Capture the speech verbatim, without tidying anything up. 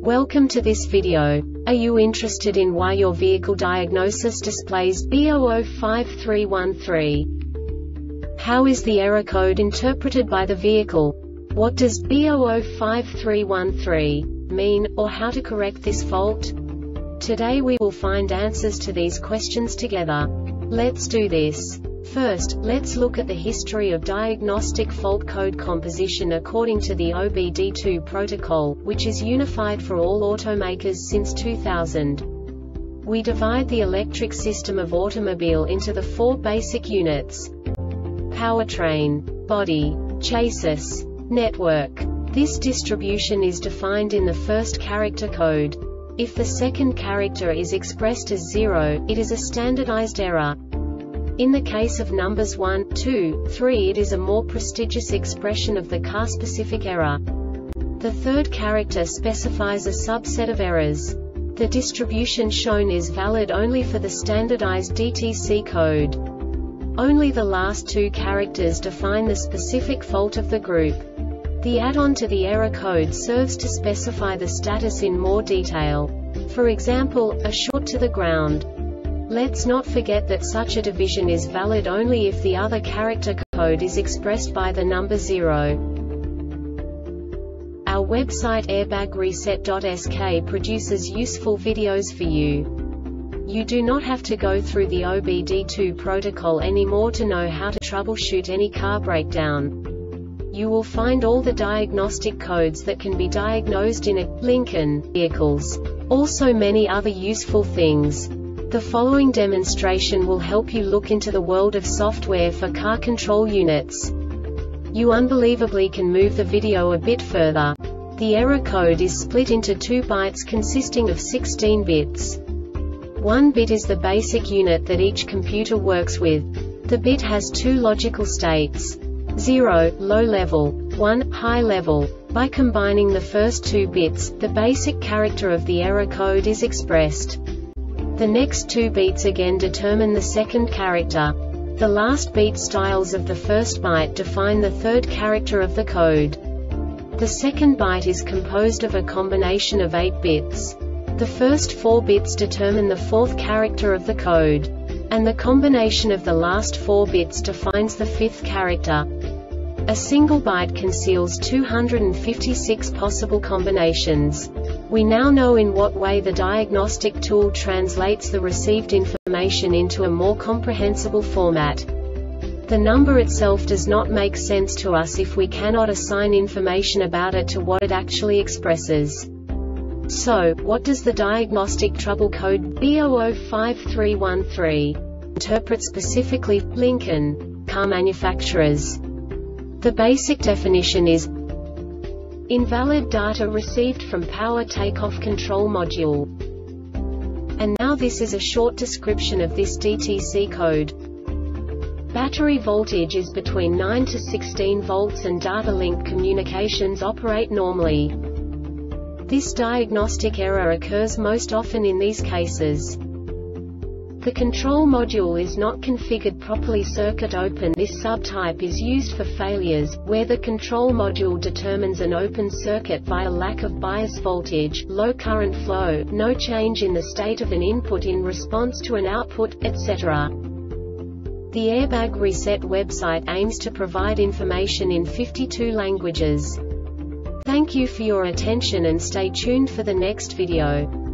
Welcome to this video. Are you interested in why your vehicle diagnosis displays B zero zero five three one three? How is the error code interpreted by the vehicle? What does B zero zero five three one three mean, or how to correct this fault? Today we will find answers to these questions together. Let's do this. First, let's look at the history of diagnostic fault code composition according to the O B D two protocol, which is unified for all automakers since two thousand. We divide the electric system of automobile into the four basic units: powertrain, body, chassis, network. This distribution is defined in the first character code. If the second character is expressed as zero, it is a standardized error. In the case of numbers one, two, three, it is a more prestigious expression of the car-specific error. The third character specifies a subset of errors. The distribution shown is valid only for the standardized D T C code. Only the last two characters define the specific fault of the group. The add-on to the error code serves to specify the status in more detail. For example, a short to the ground. Let's not forget that such a division is valid only if the other character code is expressed by the number zero. Our website airbag reset dot S K produces useful videos for you. You do not have to go through the O B D two protocol anymore to know how to troubleshoot any car breakdown. You will find all the diagnostic codes that can be diagnosed in a Lincoln vehicles. Also many other useful things. The following demonstration will help you look into the world of software for car control units. You unbelievably can move the video a bit further. The error code is split into two bytes consisting of sixteen bits. One bit is the basic unit that each computer works with. The bit has two logical states: zero, low level, one, high level. By combining the first two bits, the basic character of the error code is expressed. The next two beats again determine the second character. The last beat styles of the first byte define the third character of the code. The second byte is composed of a combination of eight bits. The first four bits determine the fourth character of the code. And the combination of the last four bits defines the fifth character. A single byte conceals two hundred fifty-six possible combinations. We now know in what way the diagnostic tool translates the received information into a more comprehensible format. The number itself does not make sense to us if we cannot assign information about it to what it actually expresses. So, what does the diagnostic trouble code B zero zero five three one three interpret specifically for Lincoln car manufacturers? The basic definition is invalid data received from power takeoff control module. And now this is a short description of this D T C code. Battery voltage is between nine to sixteen volts and data link communications operate normally. This diagnostic error occurs most often in these cases: the control module is not configured properly. Circuit open. This subtype is used for failures, where the control module determines an open circuit via lack of bias voltage, low current flow, no change in the state of an input in response to an output, et cetera. The Airbag Reset website aims to provide information in fifty-two languages. Thank you for your attention and stay tuned for the next video.